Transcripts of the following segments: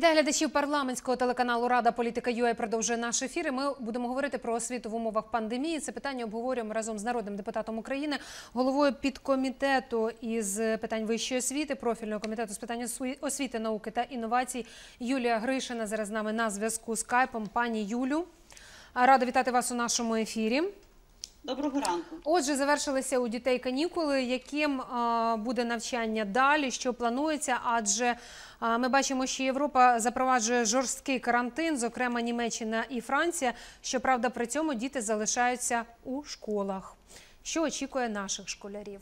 Вітаю глядачів парламентського телеканалу «Рада. Політика.ua» продовжує наш ефір. І ми будемо говорити про освіту в умовах пандемії. Це питання обговорюємо разом з народним депутатом України, головою підкомітету із питань вищої освіти, профільного комітету з питань освіти, науки та інновацій Юлія Гришина зараз з нами на зв'язку скайпом. Пані Юлю, рада вітати вас у нашому ефірі. Доброго ранку. Отже, завершилися у дітей канікули. Яким буде навчання далі, що планується? Адже ми бачимо, що Європа запроваджує жорсткий карантин, зокрема Німеччина і Франція. Щоправда, при цьому діти залишаються у школах. Що очікує наших школярів?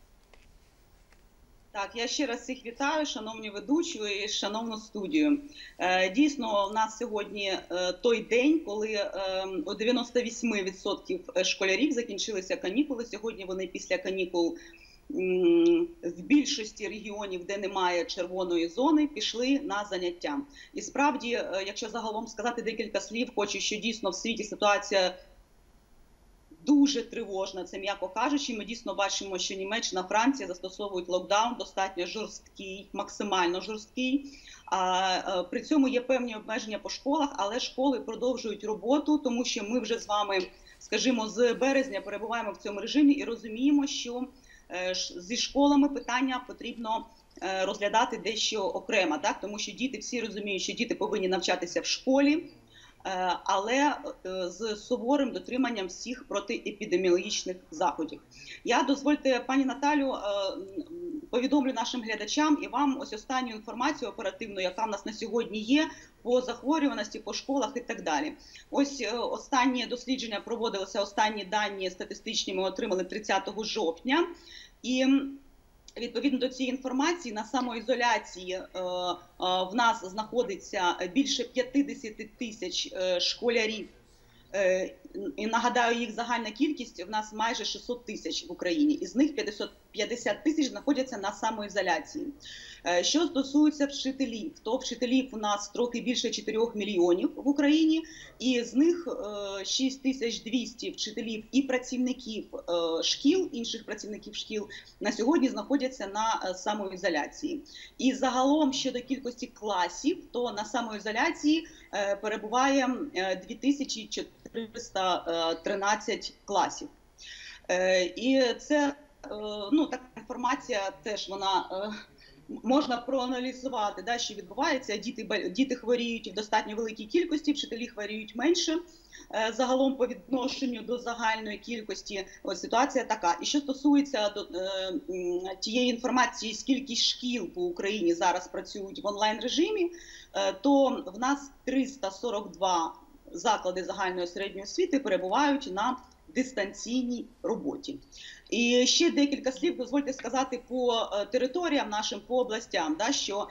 Так, я ще раз всіх вітаю, шановні ведучі і шановну студію. Дійсно, у нас сьогодні той день, коли у 98% школярів закінчилися канікули. Сьогодні вони після канікул в більшості регіонів, де немає червоної зони, пішли на заняття. І справді, якщо загалом сказати декілька слів, хочу, що дійсно в світі ситуація дуже тривожна, це м'яко кажучи. Ми дійсно бачимо, що Німеччина, Франція застосовують локдаун достатньо жорсткий, максимально жорсткий. При цьому є певні обмеження по школах, але школи продовжують роботу, тому що ми вже з вами, скажімо, з березня перебуваємо в цьому режимі і розуміємо, що зі школами питання потрібно розглядати дещо окремо, так? Тому що діти, всі розуміють, що діти повинні навчатися в школі, але з суворим дотриманням всіх протиепідеміологічних заходів. Я, дозвольте, пані Наталю, повідомлю нашим глядачам і вам ось останню інформацію оперативну, яка в нас на сьогодні є, по захворюваності, по школах і так далі. Ось останні дослідження проводилися, останні дані статистичні ми отримали 30 жовтня. І відповідно до цієї інформації, на самоізоляції в нас знаходиться більше 50 тисяч школярів. І нагадаю, їх загальна кількість в нас майже 600 тисяч в Україні. Із них 50 тисяч знаходяться на самоізоляції. Що стосується вчителів, то вчителів у нас трохи більше 4 мільйонів в Україні, і з них 6200 вчителів і працівників шкіл, інших працівників шкіл на сьогодні знаходяться на самоізоляції. І загалом щодо кількості класів, то на самоізоляції перебуває 2413 класів. І це, така інформація теж вона можна проаналізувати, да, що відбувається. Діти хворіють в достатньо великій кількості, вчителі хворіють менше. Загалом по відношенню до загальної кількості ситуація така. І що стосується тієї інформації, скільки шкіл по Україні зараз працюють в онлайн-режимі, то в нас 342 заклади загальної середньої освіти перебувають на дистанційній роботі. І ще декілька слів дозвольте сказати по територіям нашим, по областям, да, що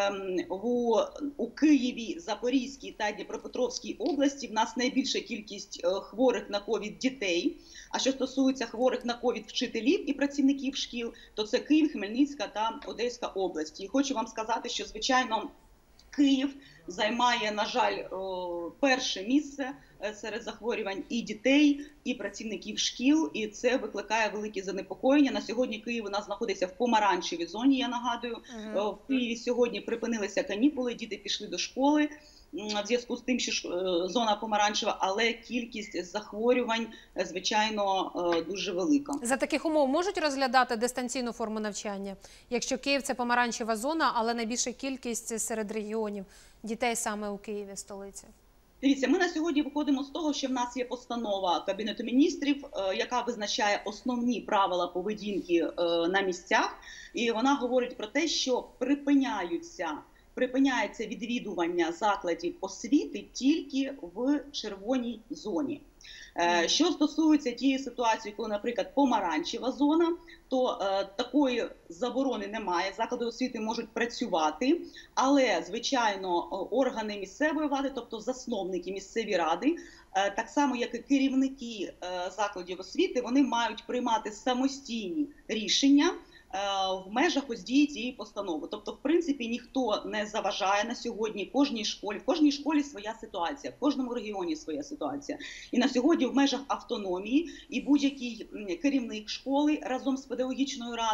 у Києві, Запорізькій та Дніпропетровській області в нас найбільша кількість хворих на ковід дітей. А що стосується хворих на ковід вчителів і працівників шкіл, то це Київ, Хмельницька та Одеська області. І хочу вам сказати, що, звичайно, Київ займає, на жаль, перше місце серед захворювань і дітей, і працівників шкіл, і це викликає великі занепокоєння. На сьогодні Київ у нас знаходиться в помаранчевій зоні, я нагадую. В Києві сьогодні припинилися канікули, діти пішли до школи в зв'язку з тим, що зона помаранчева, але кількість захворювань, звичайно, дуже велика. За таких умов можуть розглядати дистанційну форму навчання? Якщо Київ – це помаранчева зона, але найбільша кількість серед регіонів дітей саме у Києві, столиці? Дивіться, ми на сьогодні виходимо з того, що в нас є постанова Кабінету міністрів, яка визначає основні правила поведінки на місцях. І вона говорить про те, що припиняється відвідування закладів освіти тільки в червоній зоні. Що стосується тієї ситуації, коли, наприклад, помаранчева зона, то такої заборони немає, заклади освіти можуть працювати, але, звичайно, органи місцевої влади, тобто засновники місцеві ради, так само, як і керівники закладів освіти, вони мають приймати самостійні рішення в межах ось дії цієї постанови. Тобто, в принципі, ніхто не заважає на сьогодні в кожній школі своя ситуація, в кожному регіоні своя ситуація. І на сьогодні в межах автономії і будь-який керівник школи разом з педагогічною радою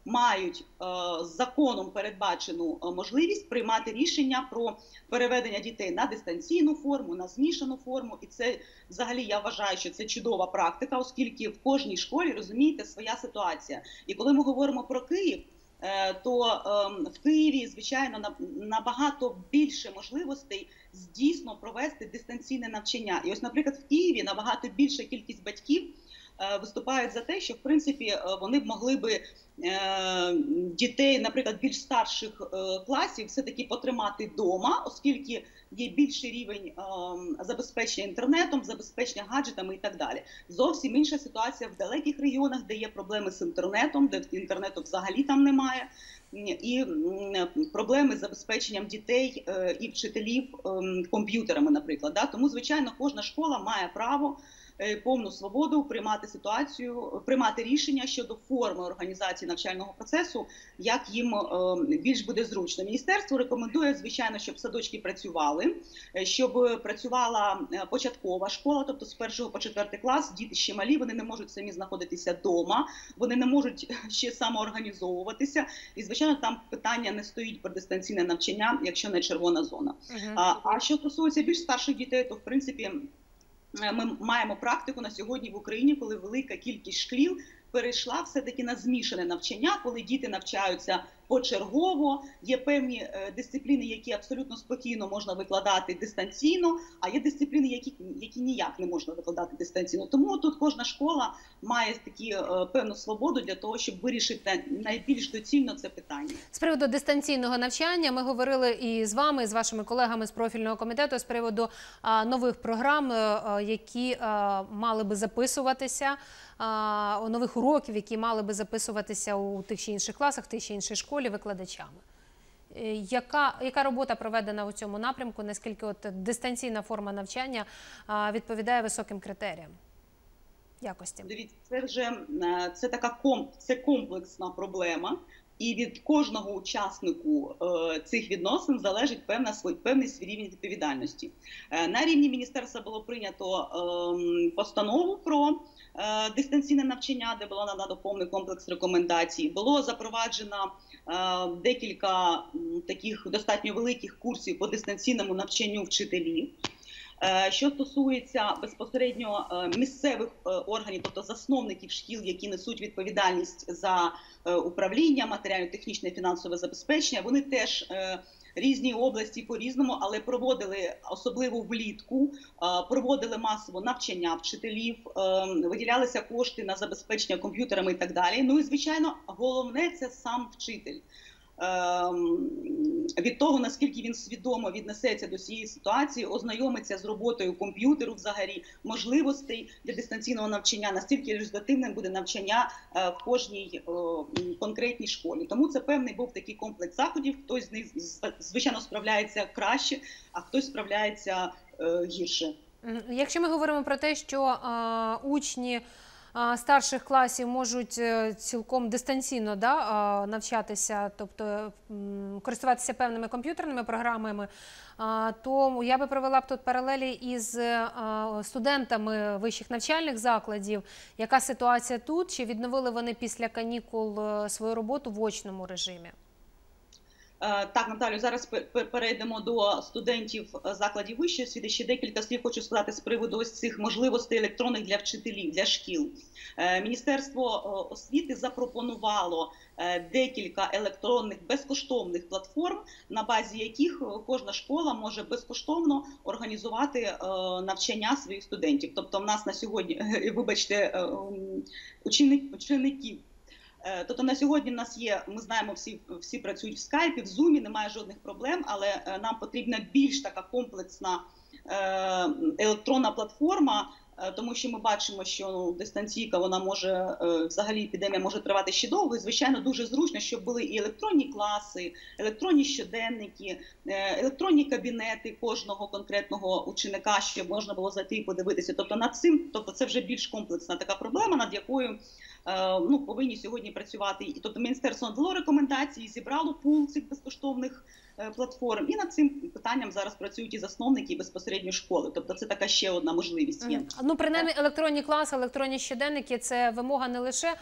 мають законом передбачену можливість приймати рішення про переведення дітей на дистанційну форму, на змішану форму. І це взагалі я вважаю, що це чудова практика, оскільки в кожній школі, розумієте, своя ситуація. І коли ми говоримо про Київ, то в Києві, звичайно, набагато більше можливостей дійсно провести дистанційне навчання. І ось, наприклад, в Києві набагато більша кількість батьків виступають за те, що, в принципі, вони б могли би дітей, наприклад, більш старших класів все-таки потримати вдома, оскільки є більший рівень забезпечення інтернетом, забезпечення гаджетами і так далі. Зовсім інша ситуація в далеких регіонах, де є проблеми з інтернетом, де інтернету взагалі там немає, і проблеми з забезпеченням дітей і вчителів комп'ютерами, наприклад. Тому, звичайно, кожна школа має право повну свободу приймати рішення щодо форми організації навчального процесу, як їм більш буде зручно. Міністерство рекомендує, звичайно, щоб садочки працювали, щоб працювала початкова школа, тобто з 1 по 4 клас, діти ще малі, вони не можуть самі знаходитися вдома, вони не можуть ще самоорганізовуватися, і, звичайно, там питання не стоїть про дистанційне навчання, якщо не червона зона. А що стосується більш старших дітей, то, в принципі, ми маємо практику на сьогодні в Україні, коли велика кількість шкіл перейшла все-таки на змішане навчання, коли діти навчаються почергово, є певні дисципліни, які абсолютно спокійно можна викладати дистанційно, а є дисципліни, які ніяк не можна викладати дистанційно. Тому тут кожна школа має певну свободу для того, щоб вирішити найбільш доцільно це питання. З приводу дистанційного навчання ми говорили і з вами, і з вашими колегами з профільного комітету з приводу нових програм, які мали би записуватися, нових уроків, які мали би записуватися у тих чи інших класах, в тих чи іншій школі викладачами. Яка робота проведена у цьому напрямку, наскільки дистанційна форма навчання відповідає високим критеріям якості? Дивіться, це комплексна проблема. І від кожного учаснику цих відносин залежить певний свій рівень відповідальності. На рівні міністерства було прийнято постанову про дистанційне навчання, де було надано повний комплекс рекомендацій. Було запроваджено декілька таких достатньо великих курсів по дистанційному навчанню вчителів. Що стосується безпосередньо місцевих органів, тобто засновників шкіл, які несуть відповідальність за управління, матеріально-технічне і фінансове забезпечення, вони теж різні області по-різному, але проводили, особливо влітку, проводили масово навчання вчителів, виділялися кошти на забезпечення комп'ютерами і так далі. Ну і, звичайно, головне – це сам вчитель. Від того, наскільки він свідомо віднесеться до цієї ситуації, ознайомиться з роботою комп'ютеру взагалі, можливостей для дистанційного навчання, настільки результативним буде навчання в кожній конкретній школі. Тому це певний був такий комплекс заходів, хтось з них, звичайно, справляється краще, а хтось справляється гірше. Якщо ми говоримо про те, що учні старших класів можуть цілком дистанційно навчатися, тобто користуватися певними комп'ютерними програмами, то я би провела б тут паралелі із студентами вищих навчальних закладів. Яка ситуація тут? Чи відновили вони після канікул свою роботу в очному режимі? Так, Наталю, зараз перейдемо до студентів закладів вищої освіти. Ще декілька слів хочу сказати з приводу ось цих можливостей електронних для вчителів, для шкіл. Міністерство освіти запропонувало декілька електронних безкоштовних платформ, на базі яких кожна школа може безкоштовно організувати навчання своїх студентів. Тобто в нас на сьогодні, вибачте, учеників. Тобто на сьогодні в нас є, ми знаємо, всі працюють в скайпі, в зумі, немає жодних проблем, але нам потрібна більш така комплексна електронна платформа, тому що ми бачимо, що дистанційка, вона може, взагалі епідемія може тривати ще довго, і, звичайно, дуже зручно, щоб були і електронні класи, електронні щоденники, електронні кабінети кожного конкретного ученика, щоб можна було зайти і подивитися. Тобто це вже більш комплексна така проблема, над якою ну, повинні сьогодні працювати. І тобто міністерство надало рекомендації, зібрало пул цих безкоштовних платформ, і над цим питанням зараз працюють і засновники, і безпосередньо школи. Тобто це така ще одна можливість є. Ну, принаймні, електронні класи, електронні щоденники – це вимога не лише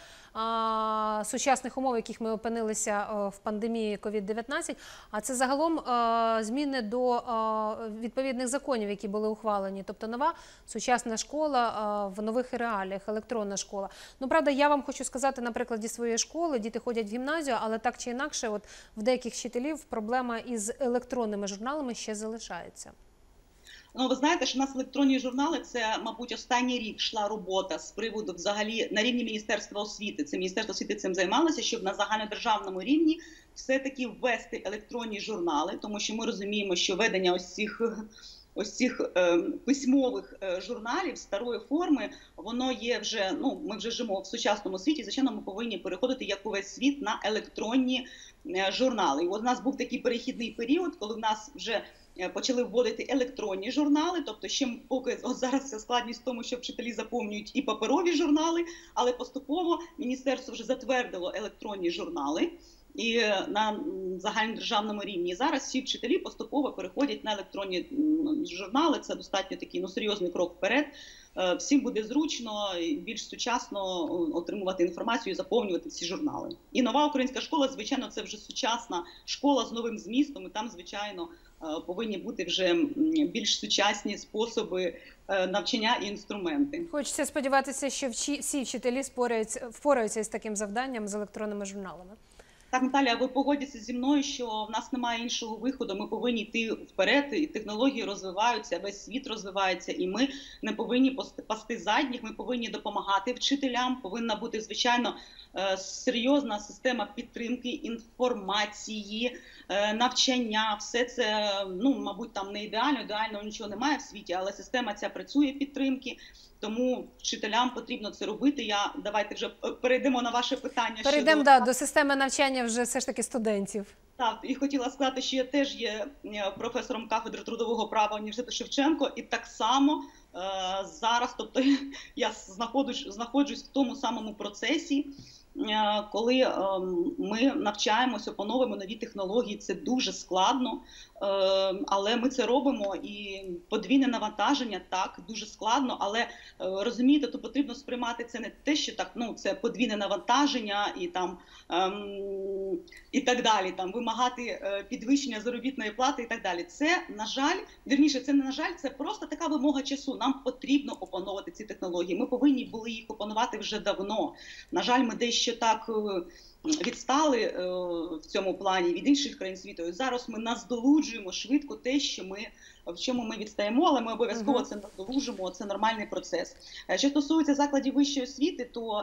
сучасних умов, в яких ми опинилися в пандемії COVID-19, а це загалом зміни до відповідних законів, які були ухвалені. Тобто нова сучасна школа в нових реаліях, електронна школа. Ну, правда, я вам хочу сказати на прикладі своєї школи, діти ходять в гімназію, але так чи інакше, от в деяких вчителів проблема із електронними журналами ще залишається. Ну, ви знаєте, що у нас електронні журнали – це, мабуть, останній рік йшла робота з приводу взагалі на рівні Міністерства освіти. Це Міністерство освіти цим займалося, щоб на загальнодержавному рівні все-таки ввести електронні журнали, тому що ми розуміємо, що ведення ось цих письмових журналів старої форми, воно є вже, ну, ми вже живемо в сучасному світі, звичайно, ми повинні переходити, як увесь світ, на електронні журнали. І от у нас був такий перехідний період, коли в нас вже почали вводити електронні журнали, тобто ще поки от зараз вся складність в тому, що вчителі заповнюють і паперові журнали, але поступово міністерство вже затвердило електронні журнали і на загальнодержавному рівні. Зараз всі вчителі поступово переходять на електронні журнали, це достатньо такий серйозний крок вперед. Всім буде зручно, більш сучасно отримувати інформацію і заповнювати ці журнали. І нова українська школа, звичайно, це вже сучасна школа з новим змістом, і там, звичайно, повинні бути вже більш сучасні способи навчання і інструменти. Хочеться сподіватися, що всі вчителі впораються з таким завданням, з електронними журналами. Так, Наталя, ви погодитеся зі мною, що в нас немає іншого виходу, ми повинні йти вперед, і технології розвиваються, весь світ розвивається, і ми не повинні пасти задніх, ми повинні допомагати вчителям, повинна бути, звичайно, серйозна система підтримки, інформації, навчання, все це, ну, мабуть, там не ідеально нічого немає в світі, але система ця працює підтримки. Тому вчителям потрібно це робити. Давайте вже перейдемо на ваше питання. Перейдемо до системи навчання вже все ж таки студентів. Так, і хотіла сказати, що я теж є професором кафедри трудового права університету Шевченко, і так само зараз, тобто я знаходжусь в тому самому процесі, коли ми навчаємося, опановуємо нові технології, це дуже складно, але ми це робимо, і подвійне навантаження, так, дуже складно, але розумієте, то потрібно сприймати це не те, що так, ну, це подвійне навантаження і там і так далі, там вимагати підвищення заробітної плати і так далі. Це, на жаль, вірніше, це не на жаль, це просто така вимога часу. Нам потрібно опановувати ці технології. Ми повинні були їх опанувати вже давно. На жаль, ми дещо так відстали в цьому плані від інших країн світу. І зараз ми наздолуджуємо швидко те, в чому ми відстаємо, але ми обов'язково це наздолужимо, це нормальний процес. Що стосується закладів вищої освіти, то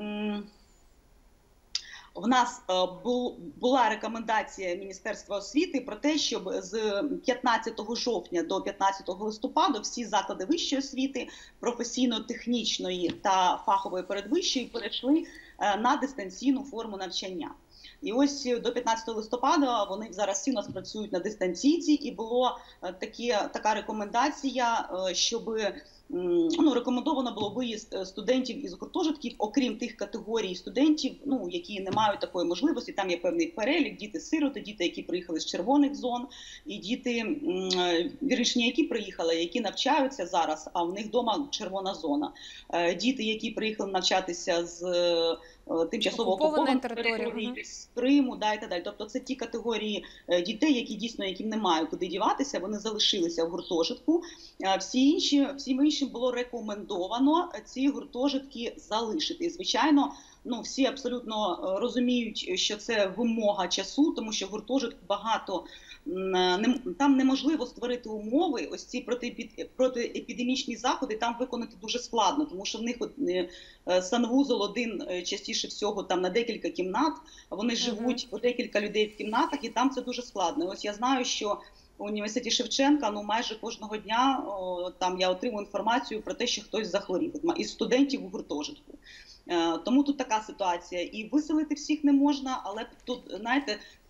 в нас була рекомендація Міністерства освіти про те, щоб з 15 жовтня до 15 листопада всі заклади вищої освіти, професійно-технічної та фахової передвищої перейшли на дистанційну форму навчання. І ось до 15 листопада вони зараз всі у нас працюють на дистанційці, і була така рекомендація, щоб рекомендовано було виїзд студентів із гуртожитків, окрім тих категорій студентів, які не мають такої можливості. Там є певний перелік: діти-сироти, діти, які приїхали з червоних зон, і діти, вірніше, які приїхали, які навчаються зараз, а в них вдома червона зона. Діти, які приїхали навчатися з тимчасово окупованої території, з Криму, і так далі. Тобто це ті категорії дітей, які дійсно, яким немає куди діватися, вони залишилися в гуртожитку. Всім іншим було рекомендовано ці гуртожитки залишити. І, звичайно, всі абсолютно розуміють, що це вимога часу, тому що гуртожитку багато, там неможливо створити умови, ось ці протиепідемічні заходи там виконати дуже складно, тому що в них санвузол один частіше всього там на декілька кімнат, вони живуть по декілька людей в кімнатах, і там це дуже складно. Ось я знаю, що в університеті Шевченка майже кожного дня там я отримую інформацію про те, що хтось захворів із студентів у гуртожитку. Тому тут така ситуація. І виселити всіх не можна, але тут, знаєте,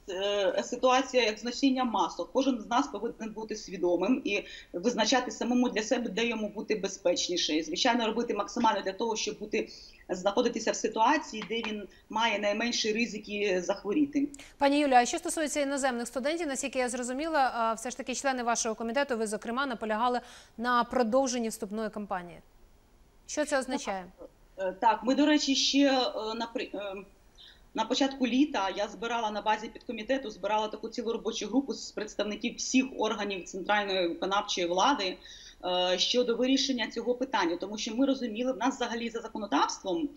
ситуація як з носінням масок. Кожен з нас повинен бути свідомим і визначати самому для себе, де йому бути безпечніше. І, звичайно, робити максимально для того, щоб знаходитися в ситуації, де він має найменші ризики захворіти. Пані Юлія, а що стосується іноземних студентів, наскільки я зрозуміла, все ж таки члени вашого комітету, ви, зокрема, наполягали на продовженні вступної кампанії. Що це означає? Так, ми, до речі, ще на початку літа я збирала на базі підкомітету, збирала таку цілу робочу групу з представників всіх органів центральної виконавчої влади щодо вирішення цього питання. Тому що ми розуміли, в нас взагалі за законодавством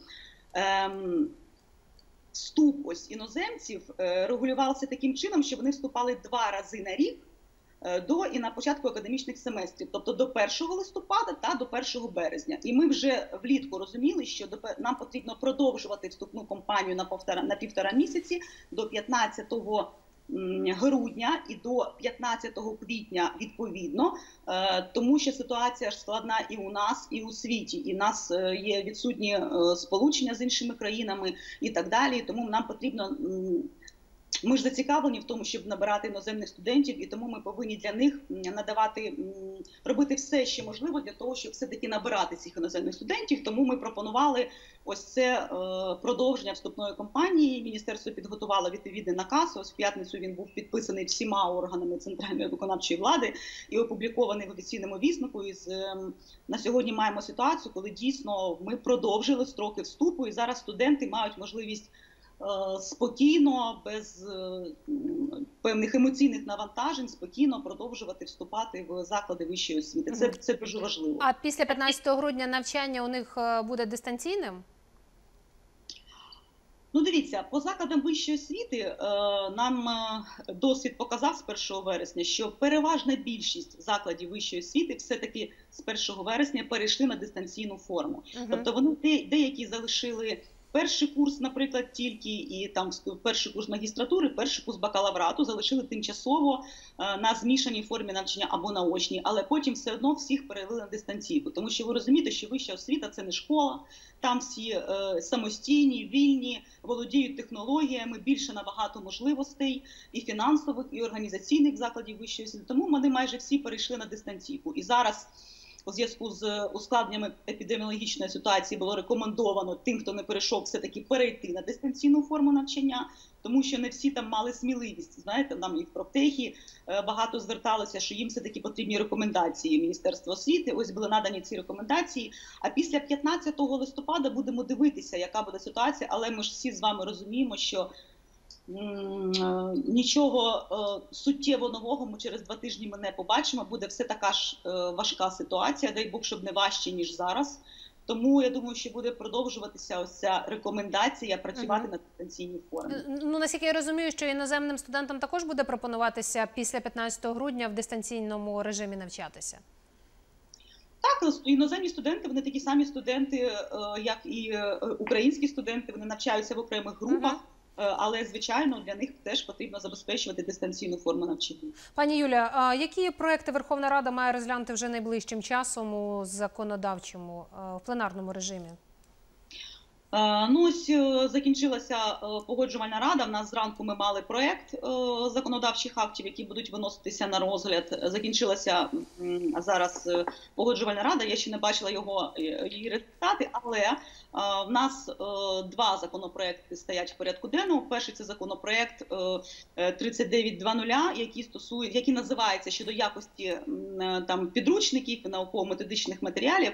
вступ іноземців регулювався таким чином, що вони вступали 2 рази на рік до і на початку академічних семестрів, тобто до 1 листопада та до 1 березня. І ми вже влітку розуміли, що нам потрібно продовжувати вступну кампанію на 1,5 місяці до 15 грудня і до 15 квітня відповідно, тому що ситуація ж складна і у нас, і у світі, і в нас є відсутні сполучення з іншими країнами і так далі, тому нам потрібно... Ми ж зацікавлені в тому, щоб набирати іноземних студентів, і тому ми повинні для них робити все, що можливо для того, щоб все-таки набирати цих іноземних студентів. Тому ми пропонували ось це продовження вступної кампанії. Міністерство підготувало відповідний наказ. Ось в п'ятницю він був підписаний всіма органами центральної виконавчої влади і опублікований в офіційному віснику. І на сьогодні маємо ситуацію, коли дійсно ми продовжили строки вступу, і зараз студенти мають можливість спокійно, без певних емоційних навантажень, спокійно продовжувати вступати в заклади вищої освіти. Це дуже важливо. А після 15 грудня навчання у них буде дистанційним? Ну, дивіться, по закладам вищої освіти нам досвід показав з 1 вересня, що переважна більшість закладів вищої освіти все-таки з 1 вересня перейшли на дистанційну форму. Тобто вони деякі залишили перший курс, наприклад, тільки, і там перший курс магістратури, перший курс бакалаврату залишили тимчасово на змішаній формі навчання або на очній, але потім все одно всіх перевели на дистанційку. Тому що ви розумієте, що вища освіта – це не школа, там всі самостійні, вільні, володіють технологіями, більше набагато можливостей і фінансових, і організаційних закладів вищої освіти. Тому вони майже всі перейшли на дистанційку. І зараз у зв'язку з ускладненнями епідеміологічної ситуації було рекомендовано тим, хто не перейшов, все-таки перейти на дистанційну форму навчання, тому що не всі там мали сміливість. Знаєте, нам і в профтехі багато зверталося, що їм все-таки потрібні рекомендації Міністерства освіти. Ось були надані ці рекомендації. А після 15 листопада будемо дивитися, яка буде ситуація, але ми ж всі з вами розуміємо, що нічого суттєво нового ми через 2 тижні ми не побачимо. Буде все така ж важка ситуація, дай Бог, щоб не важче, ніж зараз. Тому я думаю, що буде продовжуватися ось ця рекомендація працювати на дистанційній формі. Ну, наскільки я розумію, що іноземним студентам також буде пропонуватися після 15 грудня в дистанційному режимі навчатися? Так, іноземні студенти, вони такі самі студенти, як і українські студенти, вони навчаються в окремих групах. Але, звичайно, для них теж потрібно забезпечувати дистанційну форму навчання. Пані Юля, а які проекти Верховна Рада має розглянути вже найближчим часом у законодавчому, в пленарному режимі? Ну, ось закінчилася погоджувальна рада. В нас зранку ми мали проєкт законодавчих актів, які будуть виноситися на розгляд. Закінчилася зараз погоджувальна рада. Я ще не бачила її результати, але в нас 2 законопроекти стоять в порядку денному. Перший – це законопроект 3900, який називається щодо якості там підручників і науково-методичних матеріалів.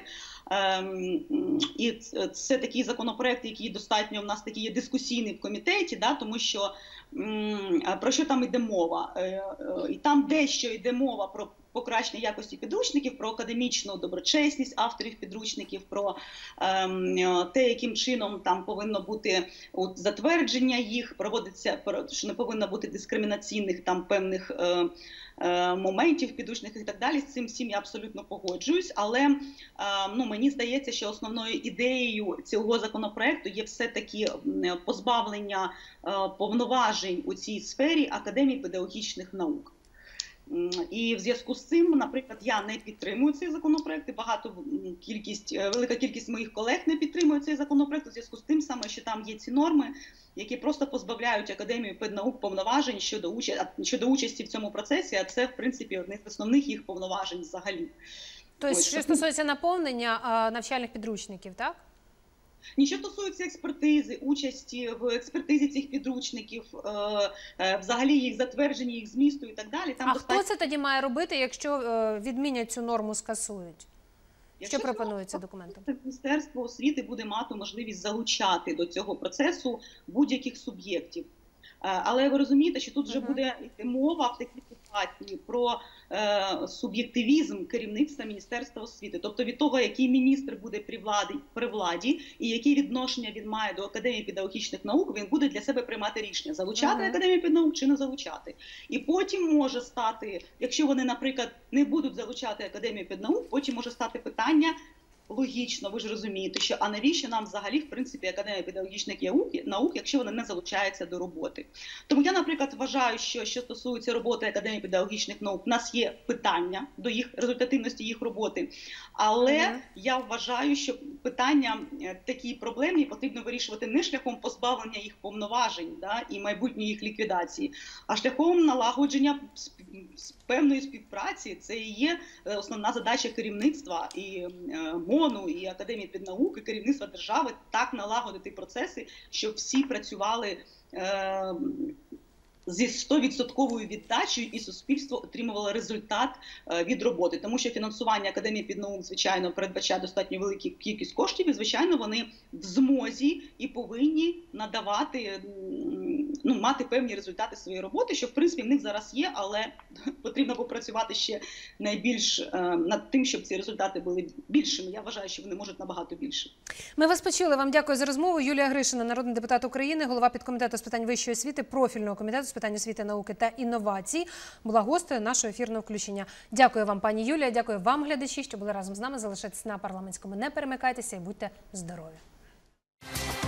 І це такий законопроект, який достатньо в нас такий є дискусійний в комітеті, да, тому що про що там йде мова? І там дещо йде мова про покращення якості підручників, про академічну доброчесність авторів підручників, про те, яким чином там повинно бути затвердження їх, проводиться, що не повинно бути дискримінаційних там певних моментів підручних і так далі. З цим всім я абсолютно погоджуюсь, але мені здається, що основною ідеєю цього законопроекту є все-таки позбавлення повноважень у цій сфері Академії педагогічних наук. І в зв'язку з цим, наприклад, я не підтримую цей законопроект, і велика кількість моїх колег не підтримує цей законопроект, у зв'язку з тим саме, що там є ці норми, які просто позбавляють Академію педнаук повноважень щодо участі в цьому процесі, а це, в принципі, одне з основних їх повноважень взагалі. Тобто, що стосується наповнення навчальних підручників, так? Що стосується експертизи, участі в експертизі цих підручників, взагалі їх затвердження, їх змісту і так далі. Там хто це тоді має робити, якщо відмінять цю норму, скасують? Що пропонується документом? Міністерство освіти буде мати можливість залучати до цього процесу будь-яких суб'єктів. Але ви розумієте, що тут вже буде йти мова в такій ситуації про суб'єктивізм керівництва Міністерства освіти. Тобто від того, який міністр буде при владі і які відношення він має до Академії педагогічних наук, він буде для себе приймати рішення, залучати Академію педнаук чи не залучати. І потім може стати, якщо вони, наприклад, не будуть залучати Академію педнаук, потім може стати питання, логічно, ви ж розумієте, що а навіщо нам взагалі, в принципі, Академія педагогічних наук, якщо вона не залучається до роботи. Тому я, наприклад, вважаю, що стосується роботи Академії педагогічних наук, у нас є питання до їх результативності їх роботи, але я вважаю, що питання такій проблемі потрібно вирішувати не шляхом позбавлення їх повноважень і майбутньої їх ліквідації, а шляхом налагодження певної співпраці. Це і є основна задача керівництва і МОНу, і Академії педнаук, і керівництва держави так налагодити процеси, щоб всі працювали зі 100% віддачею і суспільство отримувало результат від роботи. Тому що фінансування Академії педнаук, звичайно, передбачає достатньо велику кількість коштів, і, звичайно, вони в змозі і повинні надавати, мати певні результати своєї роботи, що, в принципі, в них зараз є, але потрібно попрацювати ще найбільш над тим, щоб ці результати були більшими. Я вважаю, що вони можуть набагато більше. Ми вас почули. Вам дякую за розмову. Юлія Гришина, народний депутат України, голова підкомітету з питань вищої освіти, профільного комітету з питань освіти, науки та інновацій, була гостею нашого ефірного включення. Дякую вам, пані Юлія, дякую вам, глядачі, що були разом з нами. Залишайтесь на парламентському. Не перемикайтеся і будьте здорові.